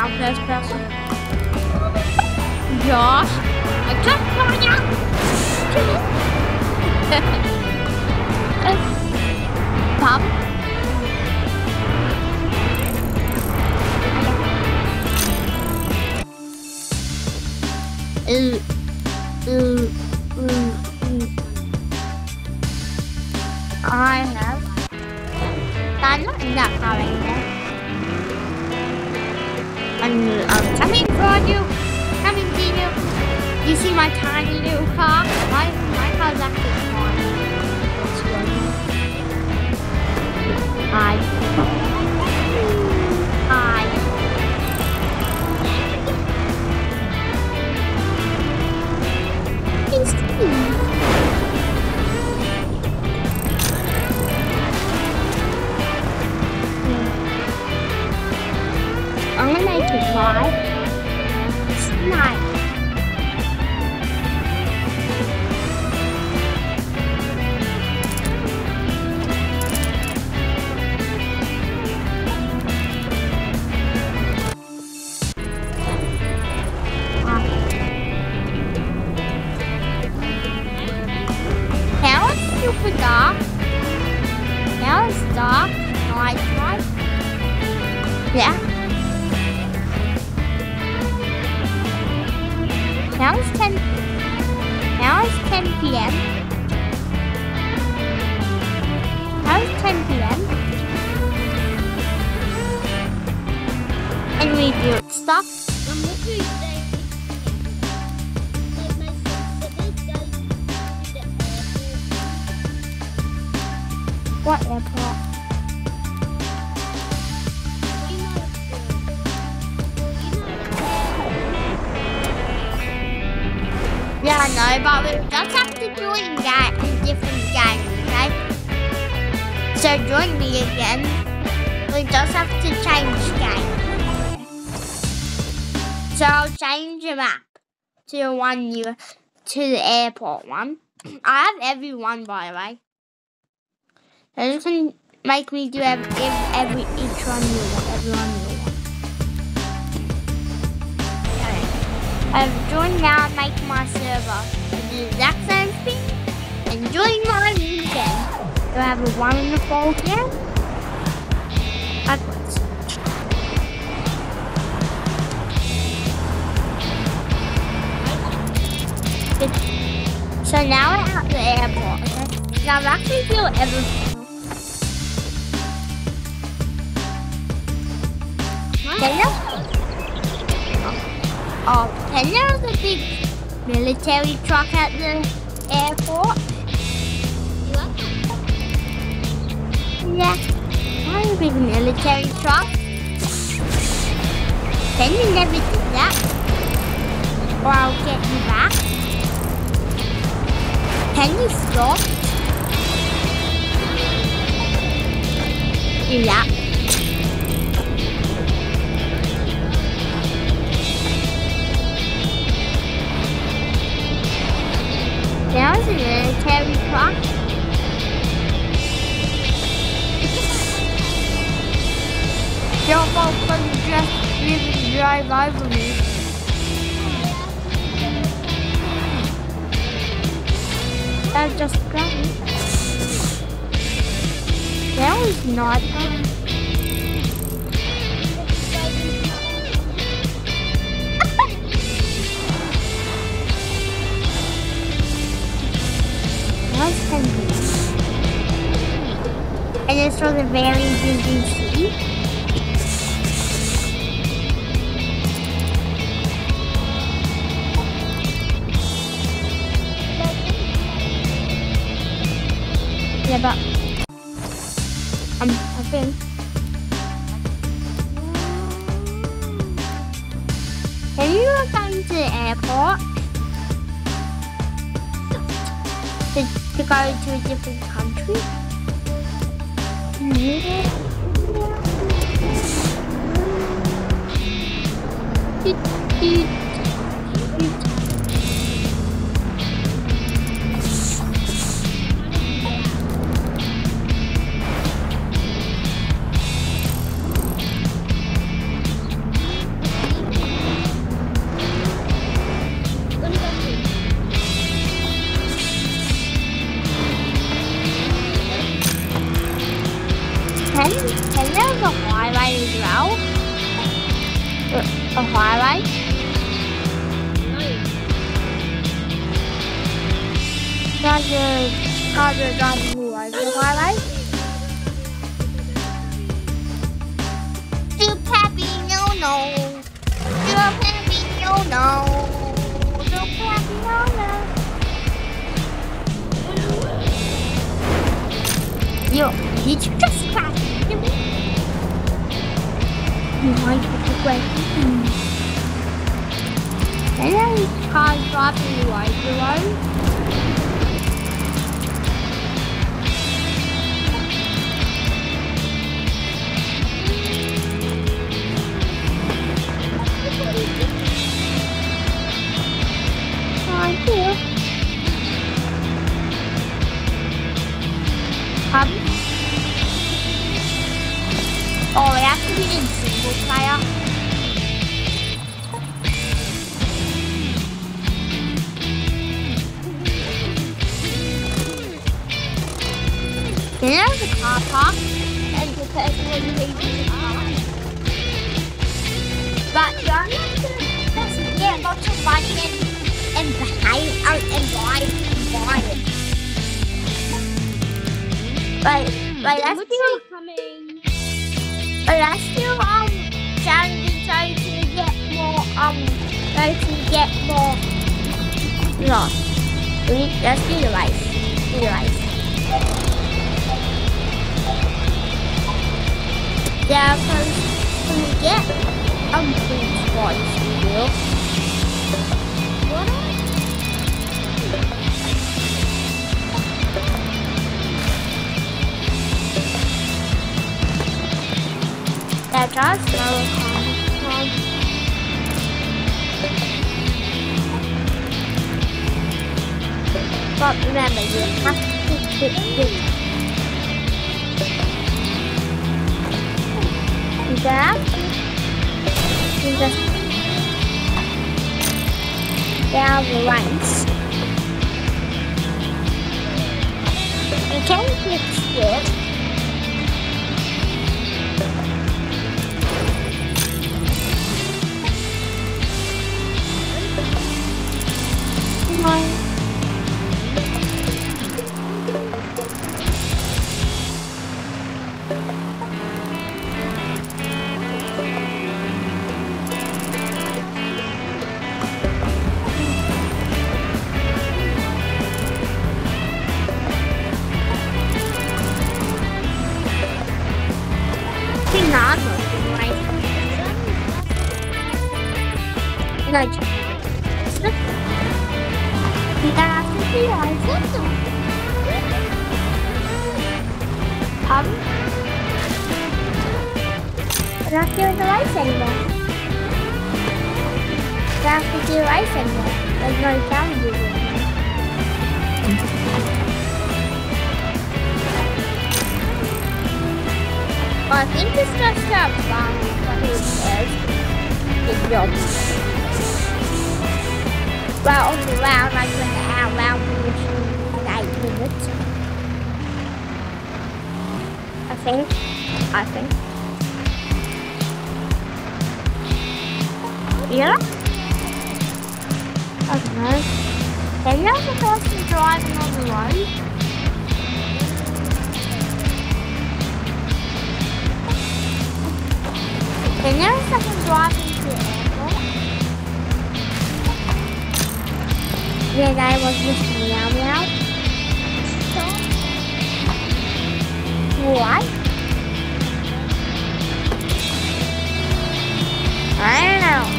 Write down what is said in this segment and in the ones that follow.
now, first person. Josh, I just found out. Pop. I have. I'm not in that car anymore. I'm coming for you. Coming to you. You see my tiny little car? My car's actually fine. Hi. It's me. I'm gonna make it live. It's nice. Now it's super dark. Now it's dark. Night time. Yeah. Now it's 10 p.m. Now it's 10 p.m. And we do stuff. I'm literally saying What airport? Yeah, I know, but we just have to join that in different games, okay? So join me again. We just have to change game. So I'll change the map to the one to the airport one. I have every one, by the way. So you can make me do each one you want, everyone you want. I've joined now and make my server do the exact same thing and join my weekend. Do I have a wonderful game? Backwards. So now we're at the airport, okay? Now I've actually built everything. And there's a big military truck at the airport. Yeah, there's a big military truck. Can you never do that? Or I'll get you back. Can you stop? Do that. There's a military truck. Your boyfriend just really drive over me. That's just great. That was not fun. And it's from a very busy city. Yeah, but I think can you go down to the airport to go to a different country? Can there's a highway as well? A highway? Cars are driving all over the highway. Super happy, no. Super happy, no. Super happy, no. Yo, did you just crash into me? You might have to break. And then cars driving all over the road. Oh, it has to be in single player. Then there's a car park, and the person was leaving the car. But you only have to get lots of money and behave and buy it. But that's still coming. But that's still challenging to get more no. Let's do the race. Yeah, so can we get food spots still? What? That does smell calm. But remember, you have to hit it. You just down the lines. You can fix it. We're not doing the race anymore. We don't have to do the race anymore. There's no challenges anymore. Well, I think it's just fun, but who cares? It's jobs. Well, on the round, I went out round in 8 minutes. I think. Yeah? I don't know. Can you have a person driving on the road? Can you have someone driving to the airport? Yeah, that was just meow meow. What? I don't know.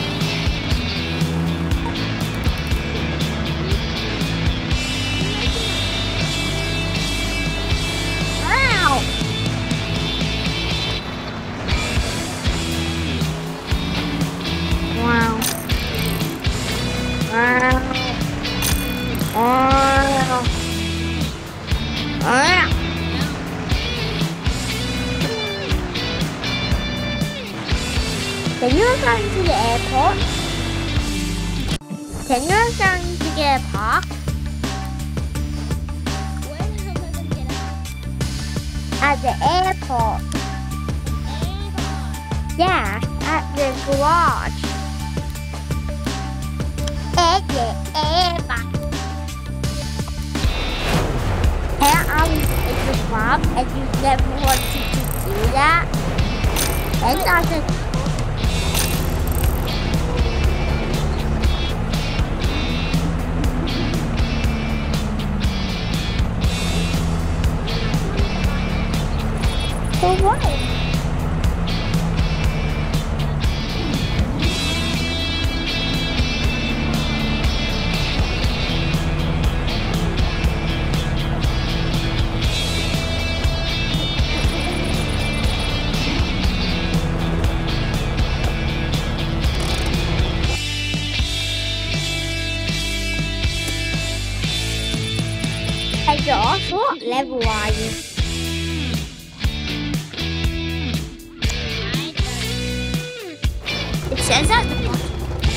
Wow. Wow. Wow. Wow. Wow. Can you go to the airport? Can you go to get a park? Where the hell am I gonna get out? At the airport. Yeah, at the garage. At the airport. Here I was in the club and you never wanted to do that. Then I said, for what? Hey Josh, what level are you? It says at the bottom.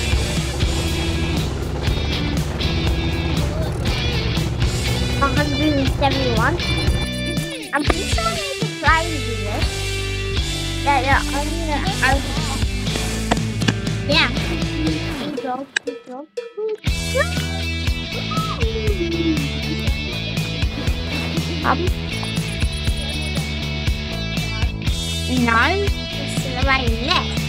$171. I'm pretty sure I need to try and do this. That yeah. Good job. No, it's right left.